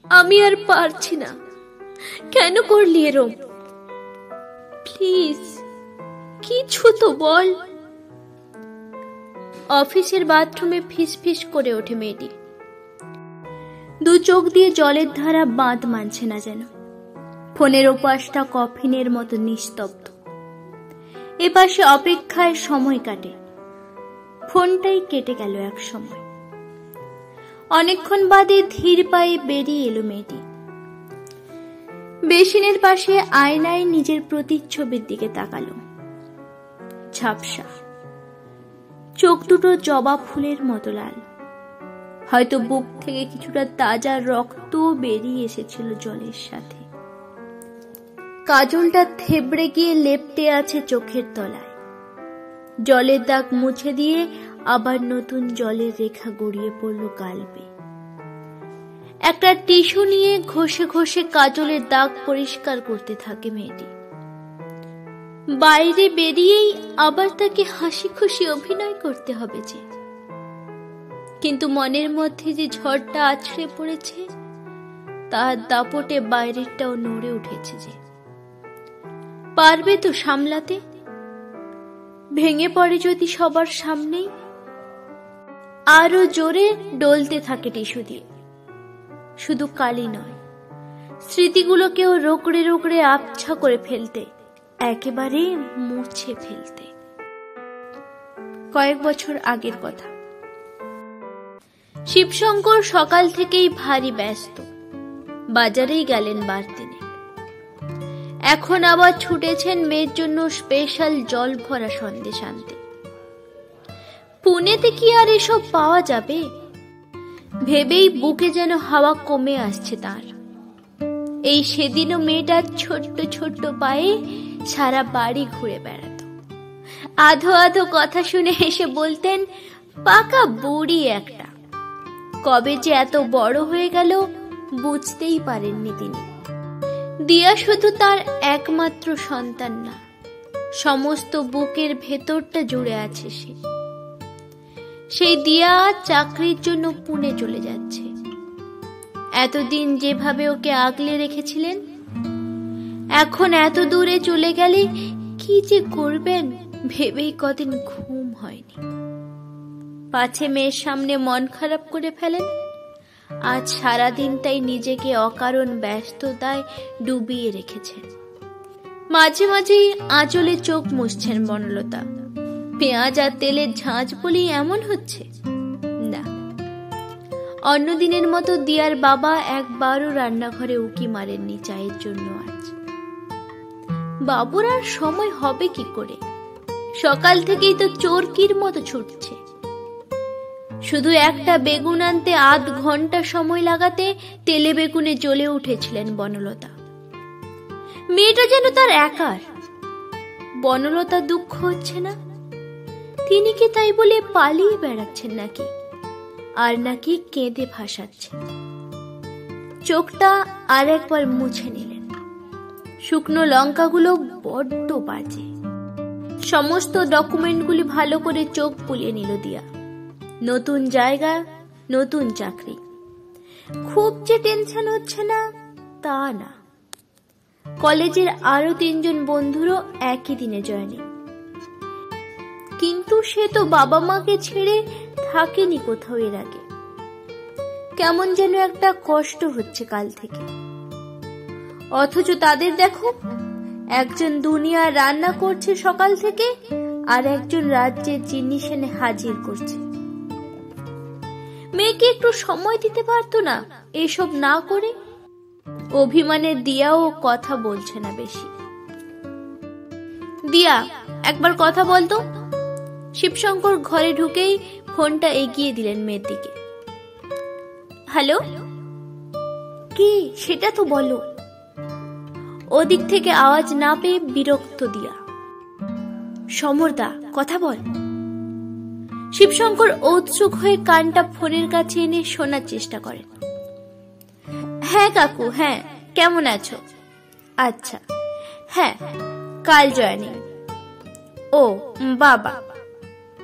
আমি আর পারছি না। কেন করলি এরম? প্লিজ কিছু তো বল। অফিসের বাথরুমে ফিস ফিস করে ওঠে মেয়েটি। দু চোখ দিয়ে জলের ধারা বাঁধ মানছে না যেন। ফোনের ওপাশটা কফিনের মতো নিস্তব্ধ। এপাশে অপেক্ষায় সময় কাটে। ফোনটাই কেটে গেল এক সময়। অনেকক্ষণ বাদে ধীর পায়ে বেরিয়ে এলো মেয়েটি। বেসিনের পাশে আয়নায় নিজের প্রতিচ্ছবির দিকে তাকালো। ঝাপসা, চোখ দুটো জবা ফুলের মতো লাল। হয়তো বুক থেকে কিছুটা তাজা রক্ত বেরিয়ে এসেছিল জলের সাথে। কাজলটা থেবড়ে গিয়ে লেপ্টে আছে চোখের তলায়। জলের দাগ মুছে দিয়ে আবার নতুন জলের রেখা গড়িয়ে পড়ল গালবে। একটা টিস্যু নিয়ে ঘষে ঘষে কাজলের দাগ পরিষ্কার করতে থাকে মেয়েটি। বাইরে বেরিয়েই আবার তাকে হাসি খুশি অভিনয় করতে হবে যে, কিন্তু মনের মধ্যে যে ঝড়টা আছড়ে পড়েছে তার দাপটে বাইরেরটাও নড়ে উঠেছে যে। পারবে তো সামলাতে? ভেঙে পড়ে যদি সবার সামনেই? আরো জোরে ডলতে থাকে টিস্যু দিয়ে। শুধু কালি নয়, স্মৃতিগুলোকেও রোকড়ে রোকড়ে আবছা করে ফেলতে, একেবারে মুছে ফেলতে। কয়েক বছর আগের কথা। শিবশঙ্কর সকাল থেকেই ভারী ব্যস্ত। বাজারেই গেলেন বারদিনে। এখন আবার ছুটেছেন মেয়ের জন্য স্পেশাল জল ভরা সন্দেশ আনতে। পুনেতে কি আর এসব পাওয়া যাবে? ভেবেই বুকে যেন হাওয়া কমে আসছে তার। এই সেদিনও মেয়েটার ছোট্ট ছোট্ট পায়ে সারা বাড়ি ঘুরে বেড়াত। আধো আধো কথা শুনে এসে বলতেন, পাকা বুড়ি একটা। কবে যে এত বড় হয়ে গেল বুঝতেই পারেননি তিনি। দিয়া শুধু তার একমাত্র সন্তান না, সমস্ত বুকের ভেতরটা জুড়ে আছে সে। সেই দিয়া চাকরির জন্য পুনে চলে যাচ্ছে। এতদিন যেভাবে ওকে আগলে রেখেছিলেন, এখন এত দূরে চলে গেলে কি যে করবেন ভেবেই কদিন ঘুম হয়নি। পাছে মেয়ের সামনে মন খারাপ করে ফেলেন। আজ সারাদিন তাই নিজেকে অকারণ ব্যস্ততায় ডুবিয়ে রেখেছেন। মাঝে মাঝেই আঁচলে চোখ মুছছেন বনলতা। পেঁয়াজ আর তেলের ঝাঁঝ বলেই এমন হচ্ছে? না, অন্যদিনের মতো দিয়ার বাবা একবারও রান্নাঘরে উকি মারেননি চায়ের জন্য আজ। বাবুর আর সময় হবে কি করে? সকাল থেকেই তো চোরকির মতো ছুটছে। শুধু একটা বেগুন আনতে আধ ঘন্টা সময় লাগাতে তেলে বেগুনে জ্বলে উঠেছিলেন বনলতা। মেয়েটা যেন তার একার। বনলতা দুঃখ হচ্ছে না? তিনি কি তাই বলে পালিয়ে বেড়াচ্ছেন নাকি? আর নাকি কেঁদে ভাসাচ্ছেন? চোখটা আর একবার মুছে নিলেন। শুকনো লঙ্কাগুলো বড্ড বাজে। সমস্ত ডকুমেন্টগুলি ভালো করে চোখ বুলিয়ে নিল দিয়া। নতুন জায়গা, নতুন চাকরি। খুব যে টেনশন হচ্ছে না তা না। কলেজের আরো 3 জন বন্ধুরও একই দিনে জয়েনিং। কিন্তু সে তো বাবা মাকে ছেড়ে থাকেনি কোথাও এর আগে। কেমন যেন একটা কষ্ট হচ্ছে কাল থেকে। অথচ তাদের দেখো, একজন দুনিয়া রান্না করছে সকাল থেকে, আর একজন রাজ্যের জিনিস এনে হাজির করছে। মেয়েকে একটু সময় দিতে পারতো না এসব না করে? অভিমানে দিয়াও কথা বলছে না বেশি। দিয়া, একবার কথা বলতো। শিবশঙ্কর ঘরে ঢুকেই ফোনটা এগিয়ে দিলেন মেয়ের দিকে। হ্যালো? কি সেটা তো বলো। ওদিক থেকে আওয়াজ না পেয়ে বিরক্ত দিয়া। সমরদা, কথা বল। শিবশঙ্কর উৎসুক হয়ে কানটা ফোনের কাছে এনে শোনার চেষ্টা করেন। হ্যাঁ কাকু, হ্যাঁ, কেমন আছো? আচ্ছা, হ্যাঁ, কাল জয়েনিং। ও বাবা,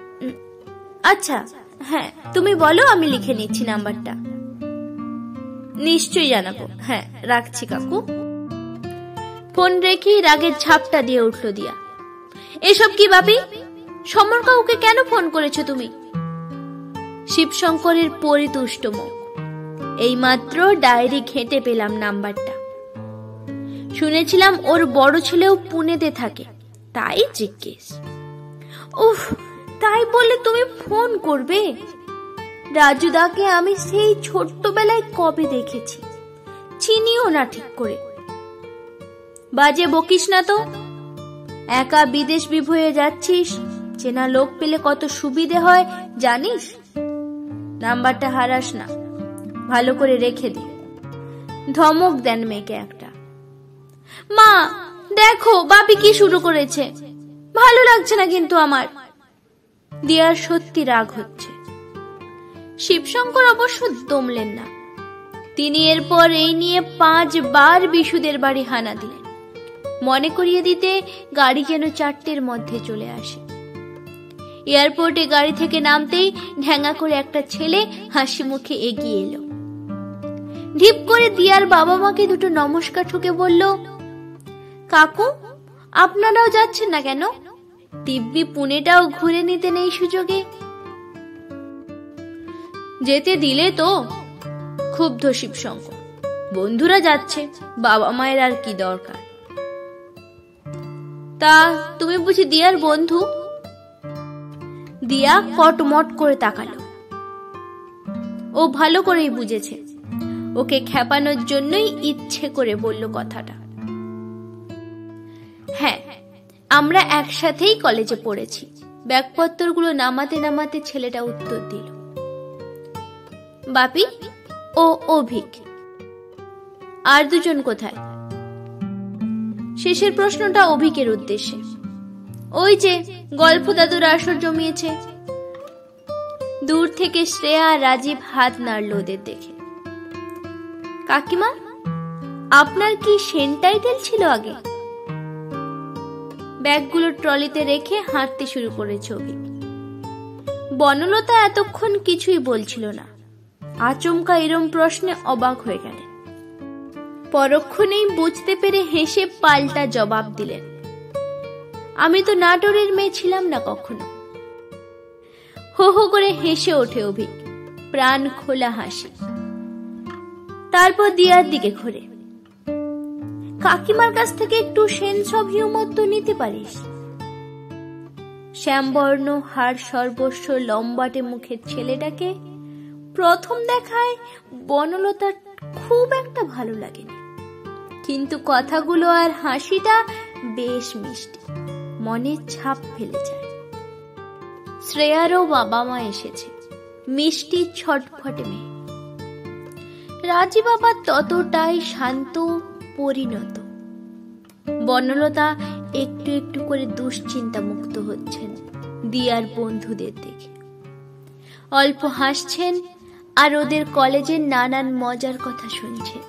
আচ্ছা, হ্যাঁ তুমি বলো, আমি লিখে নিচ্ছি নাম্বারটা। নিশ্চয়ই জানাবো। হ্যাঁ, রাখছি কাকু। ফোন রেখেই রাগের ঝাপটা দিয়ে উঠল দিয়া। এসব কি বাপি? সমর কাকুকে কেন ফোন করেছো তুমি? শিবশঙ্করের পরিতুষ্ট মুখ। এইমাত্র ডায়েরি ঘেঁটে পেলাম নাম্বারটা। শুনেছিলাম ওর বড় ছেলেও পুনেতে থাকে, তাই জিজ্ঞেস। উফ, তাই বলে তুমি ফোন করবে? রাজুদাকে আমি সেই ছোট্টবেলায় কবে দেখেছি, চিনিও না ঠিক করে। বাজে বকিস না তো। একা বিদেশ বিভয়ে যাচ্ছিস, চেনা লোক পেলে কত সুবিধে হয় জানিস? নাম্বারটা হারাস না, ভালো করে রেখে দে। ধমক দেন মেয়েকে একটা। মা দেখো বাপি কি শুরু করেছে, ভালো লাগছে না কিন্তু আমার। দিয়ার সত্যি রাগ হচ্ছে। শিবশঙ্কর অবশ্য দমলেন না। তিনি এরপর এই নিয়ে 5 বার বিশুদের বাড়ি হানা দিলেন, মনে করিয়ে দিতে গাড়ি যেন 4টের মধ্যে চলে আসে। এয়ারপোর্টে গাড়ি থেকে নামতেই ঢ্যাঙা করে একটা ছেলে হাসি মুখে এগিয়ে এলো। ঢিপ করে দিয়ার বাবা মাকে দুটো নমস্কার ঠুকে বলল, কাকু আপনারাও যাচ্ছেন না কেন? দিব্যি পুনেটাও ঘুরে নিতে নেই সুযোগে? যেতে দিলে তো। ক্ষুব্ধ শিবশঙ্কর। বন্ধুরা যাচ্ছে, বাবা মায়ের আর কি দরকার? তা তুমি বুঝি দিয়ার বন্ধু? দিয়া কটমট করে তাকালো। ও ভালো করেই বুঝেছে, ওকে খেপানোর জন্যই ইচ্ছে করে বলল কথাটা। হ্যাঁ, আমরা একসাথেই কলেজে পড়েছি। ব্যাগপত্রগুলো নামাতে নামাতে ছেলেটা উত্তর দিল। বাপি ও অভিক। আর দুজন কোথায়? শেষের প্রশ্নটা অভিকের উদ্দেশ্যে। ওই যে গল্প দাদুর আসর জমিয়েছে। দূর থেকে শ্রেয়া আর রাজীব হাত নাড়ল ওদের দেখে। কাকিমা, আপনার কি সেন টাইটেল ছিল আগে? ব্যাগগুলো ট্রলিতে রেখে হাঁটতে শুরু করেছে অভিক। বনলতা এতক্ষণ কিছুই বলছিল না। আচমকা এরম প্রশ্নে অবাক হয়ে গেলেন। পরক্ষণেই বুঝতে পেরে হেসে পাল্টা জবাব দিলেন, আমি তো নাটোরের মেয়ে ছিলাম না কখনো। হো হো করে হেসে ওঠে অভিক, প্রাণ খোলা হাসি। তারপর দিয়ার দিকে ঘুরে, কাকিমার কাছ থেকে একটু সেন্স অফ হিউমার তো নিতে পারিস। শ্যামবর্ণ হাড় সর্বস্ব লম্বাটে মুখের ছেলেটাকে প্রথম দেখায় বনলতার খুব একটা ভালো লাগেনি, কিন্তু কথাগুলো আর হাসিটা বেশ মিষ্টি, মনে ছাপ ফেলে যায়। শ্রেয়ারও বাবা মা এসেছে, মিষ্টি ছটফটে মেয়ে। রাজি বাবা ততটাই শান্ত পরিণত। বনলতা একটু একটু করে দুশ্চিন্তা মুক্ত হচ্ছেন দিয়ার বন্ধুদের দেখে। অল্প হাসছেন আর ওদের কলেজের নানান মজার কথা শুনছেন।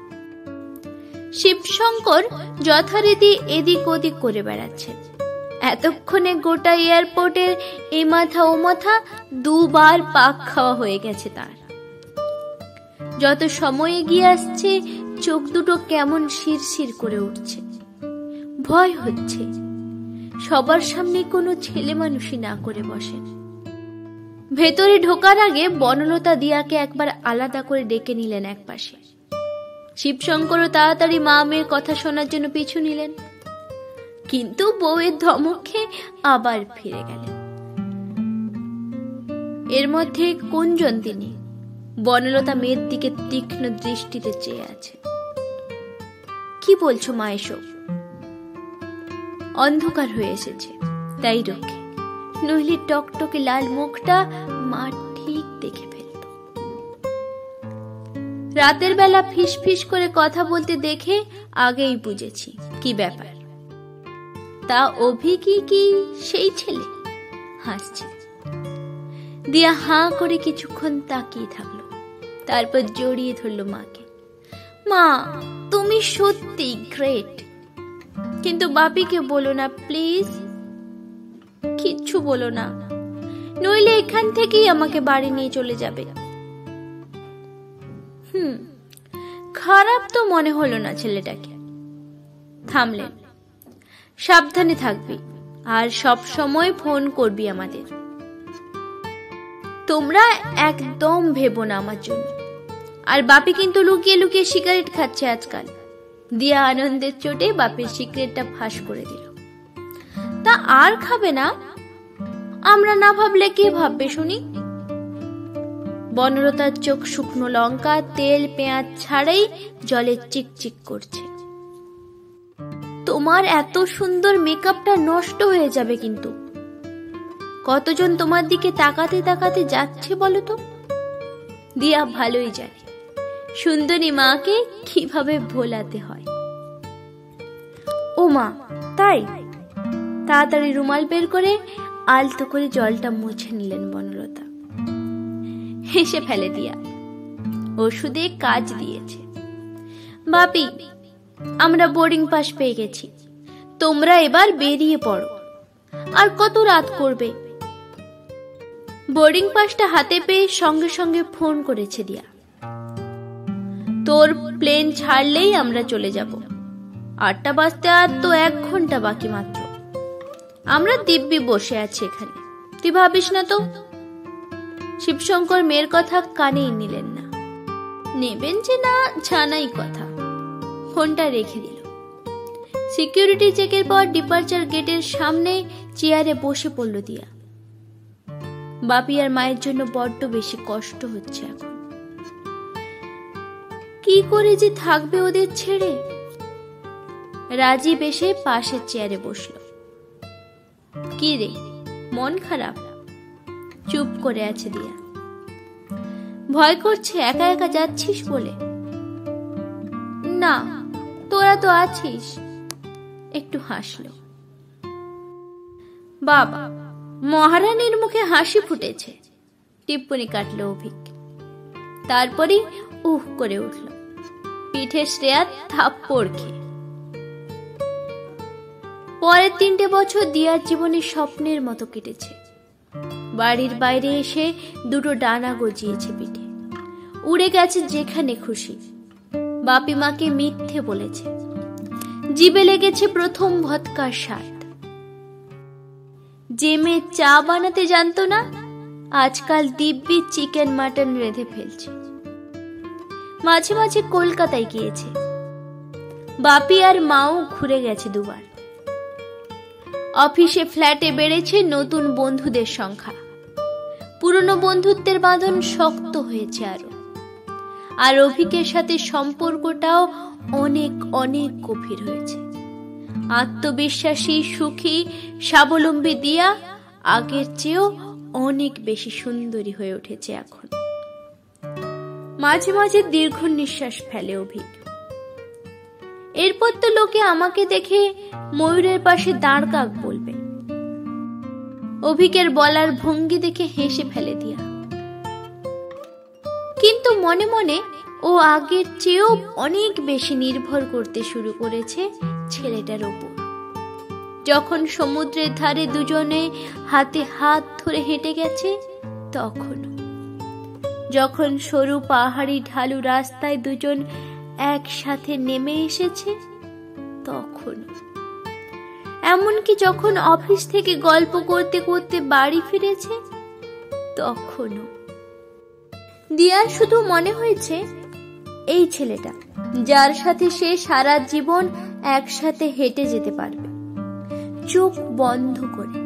শিবশঙ্কর যথারীতি এদিক ওদিক করে বেড়াচ্ছেন। এতক্ষণে গোটা এয়ারপোর্টের এ মাথা ও মাথা 2 বার পাক খাওয়া হয়ে গেছে তার। যত সময় এগিয়ে আসছে চোখ দুটো কেমন শিরশির করে উঠছে। ভয় হচ্ছে সবার সামনে কোনো ছেলে মানুষই না করে বসেন। ভেতরে ঢোকার আগে বনলতা দিয়াকে একবার আলাদা করে ডেকে নিলেন একপাশে। শিবশঙ্করও তাড়াতাড়ি মা মেয়ের কথা শোনার জন্য পিছু নিলেন, কিন্তু বউয়ের ধমক খেয়ে আবার ফিরে গেলেন। এর মধ্যে কোনজন তিনি? বনলতা মেয়ের দিকে তীক্ষ্ণ দৃষ্টিতে চেয়ে আছে। কি বলছো মা এসব? অন্ধকার হয়ে এসেছে তাই রক্ষে, নইলে টকটকে লাল মুখটা মা ঠিক দেখে ফেলত। রাতের বেলা ফিস ফিস করে কথা বলতে দেখে আগেই বুঝেছি কি ব্যাপার। তা অভিকই কি সেই ছেলে? হাসছে। দিয়া হাঁ করে কিছুক্ষণ তাকিয়ে থাকলো, তারপর জড়িয়ে ধরল মাকে। মা তুমি সত্যি গ্রেট, কিন্তু বাপিকে বলো না প্লিজ, কিচ্ছু বলো না, নইলে এখান থেকেই আমাকে বাড়ি নিয়ে চলে যাবে। খারাপ তো মনে হলো না ছেলেটাকে। থামলেন। সাবধানে থাকবি আর সব সময় ফোন করবি আমাদের। তোমরা একদম ভেবো না আমার জন্য। আর বাপি কিন্তু লুকিয়ে লুকিয়ে সিগারেট খাচ্ছে আজকাল। দিয়া আনন্দের চোটে বাপের সিগারেটটা ফাঁস করে দিল। তা আর খাবে না? আমরা না ভাবলে কে ভাববে শুনি? বনলতার চোখ শুকনো লঙ্কা, তেল, পেঁয়াজ ছাড়াই জলে চিকচিক করছে। তোমার এত সুন্দর মেকআপটা নষ্ট হয়ে যাবে কিন্তু। কতজন তোমার দিকে তাকাতে তাকাতে যাচ্ছে বলো তো? দিয়া ভালোই জানে সুন্দরী মাকে কিভাবে ভোলাতে হয়। ও মা, তাই? তাড়াতাড়ি রুমাল বের করে আলতো করে জলটা মুছে নিলেন বনলতা। হেসে ফেলে দিয়া। ওষুধে কাজ দিয়েছে। বাপি, আমরা বোর্ডিং পাস পেয়ে গেছি। তোমরা এবার বেরিয়ে পড়ো। আর কত রাত করবে? বোর্ডিং পাসটা হাতে পেয়ে সঙ্গে সঙ্গে ফোন করেছে দিয়া। তোর প্লেন ছাড়লেই আমরা চলে যাব। 8টা বাজতে আর তো 1 ঘন্টা বাকি মাত্র। আমরা দিব্যি বসে আছি এখানে, তুই ভাবিস না তো? শিবশঙ্কর মেয়ের কথা কানেই নিলেন না। নেবেন যে না জানাই কথা। ফোনটা রেখে দিল। সিকিউরিটি চেকের পর ডিপার্চার গেটের সামনে চেয়ারে বসে পড়ল দিয়া। বাপি আর মায়ের জন্য বড্ড বেশি কষ্ট হচ্ছে এখন। কি করে যে থাকবে ওদের ছেড়ে? রাজীব এসে পাশের চেয়ারে বসল। কি রে, মন খারাপ? চুপ করে আছে দিয়া। ভয় করছে একা একা যাচ্ছিস বলে? না, তোরা তো আছিস। একটু হাসল। বাবা, মহারানীর মুখে হাসি ফুটেছে। টিপ্পনি কাটল অভিক। তারপরই উহ করে উঠল, পিঠে শ্রেয়া থাপ্পড় খেয়ে। পরের 3টে বছর দিয়ার জীবনে স্বপ্নের মতো কেটেছে। বাড়ির বাইরে এসে 2টো ডানা গজিয়েছে পিঠে। উড়ে গেছে যেখানে খুশি। বাপি মাকে মিথ্যে বলেছে। জিভে লেগেছে প্রথম ভদকার স্বাদ। যে মেয়ে চা বানাতে জানতো না, আজকাল দিব্যি চিকেন মাটন রেঁধে ফেলছে। মাঝে মাঝে কলকাতায় গিয়েছে। বাপি আর মাও ঘুরে গেছে 2বার। অফিসে ফ্ল্যাটে বেড়েছে নতুন বন্ধুদের সংখ্যা। পুরনো বন্ধুত্বের বাঁধন শক্ত হয়েছে আরো। আর অভিকের সাথে সম্পর্কটাও অনেক অনেক গভীর হয়েছে। আত্মবিশ্বাসী, সুখী, স্বাবলম্বী দিয়া আগের চেয়েও অনেক বেশি সুন্দরী হয়ে উঠেছে এখন। মাঝে মাঝে দীর্ঘ নিঃশ্বাস ফেলে অভিক। এরপর তো লোকে আমাকে দেখে ময়ূরের পাশে দাঁড় কাক বলবে। অভিকের বলার ভঙ্গি দেখে হেসে ফেলে দিয়া। কিন্তু মনে মনে ও আগের চেয়েও অনেক বেশি নির্ভর করতে শুরু করেছে ছেলেটার ওপর। যখন সমুদ্রের ধারে দুজনে হাতে হাত ধরে হেঁটে গেছে তখনও, যখন সরু পাহাড়ি ঢালু রাস্তায় দুজন একসাথে নেমে এসেছে তখনও, এমনকি যখন অফিস থেকে গল্প করতে করতে বাড়ি ফিরেছে তখনও। দিয়ার শুধু মনে হয়েছে এই ছেলেটা যার সাথে সে সারা জীবন একসাথে হেঁটে যেতে পারবে, চোখ বন্ধ করে।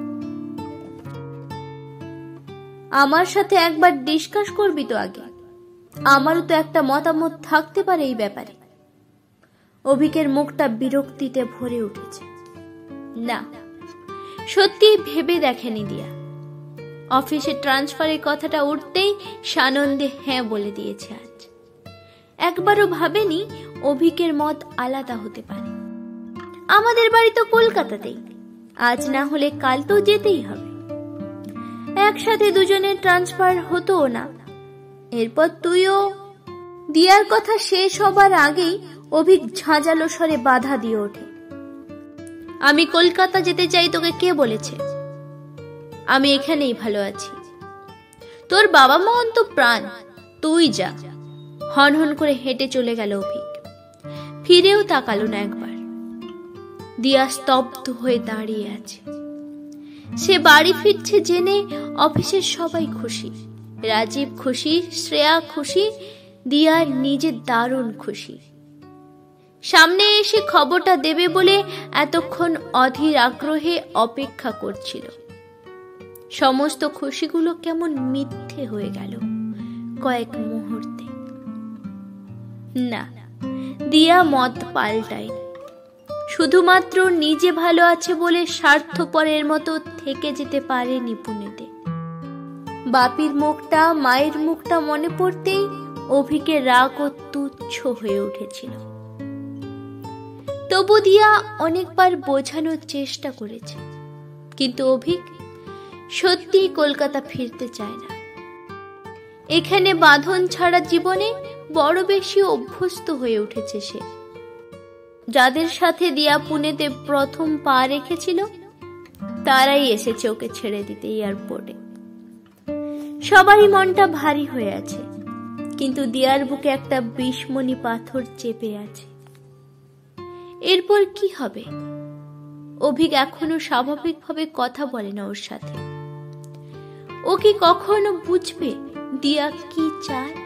আমার সাথে একবার ডিসকাস করবি তো আগে? আমারও তো একটা মতামত থাকতে পারে এই ব্যাপারে। অভিকের মুখটা বিরক্তিতে ভরে উঠেছে। না, সত্যি ভেবে দেখেনি দিয়া। অফিসে ট্রান্সফারের কথাটা উঠতেই সানন্দে হ্যাঁ বলে দিয়েছে আজ। একবারও ভাবেনি অভিকের মত আলাদা হতে পারে। আমাদের বাড়ি তো কলকাতাতেই, আজ না হলে কাল তো যেতেই হবে। একসাথে দুজনের ট্রান্সফার হতো না। এরপর তুইও। দিয়ার কথা শেষ হবার আগেই অভিক ঝাঁঝালো স্বরে বাধা দিয়ে ওঠে। আমি কলকাতা যেতে চাই তোকে কে বলেছে? আমি এখানেই ভালো আছি। তোর বাবা মা তো প্রাণ, তুই যা। হন হন করে হেঁটে চলে গেল অভিক। ফিরেও তাকালো না একবার। দিয়া স্তব্ধ হয়ে দাঁড়িয়ে আছে। সে বাড়ি ফিরছে জেনে অফিসের সবাই খুশি। রাজীব খুশি, শ্রেয়া খুশি, দিয়া নিজে দারুণ খুশি। সামনে এসে খবরটা দেবে বলে এতক্ষণ অধীর আগ্রহে অপেক্ষা করছিল। সমস্ত খুশিগুলো কেমন মিথ্যে হয়ে গেল কয়েক মুহূর্তে। না, দিয়া মত পাল্টায়। শুধুমাত্র নিজে ভালো আছে বলে স্বার্থপরের মতো থেকে যেতে পারেনি পুনেতে। বাপির মুখটা, মায়ের মুখটা মনে পড়তেই অভিকের রাগ ও তুচ্ছ হয়ে উঠেছিল। তবু দিয়া অনেকবার বোঝানোর চেষ্টা করেছে, কিন্তু অভিক সত্যিই কলকাতা ফিরতে চায় না। এখানে বাঁধন ছাড়া জীবনে বড় বেশি অভ্যস্ত হয়ে উঠেছে সে। যাদের সাথে দিয়া পুনেতে প্রথম পা রেখেছিল তারাই এসেছে ওকে ছেড়ে দিতে এয়ারপোর্টে। সবারই মনটা ভারী হয়ে আছে, কিন্তু দিয়ার বুকে একটা বিষমণি পাথর চেপে আছে। এরপর কি হবে? অভিক এখনো স্বাভাবিকভাবে কথা বলে না ওর সাথে। ও কি কখনো বুঝবে দিয়া কি চায়?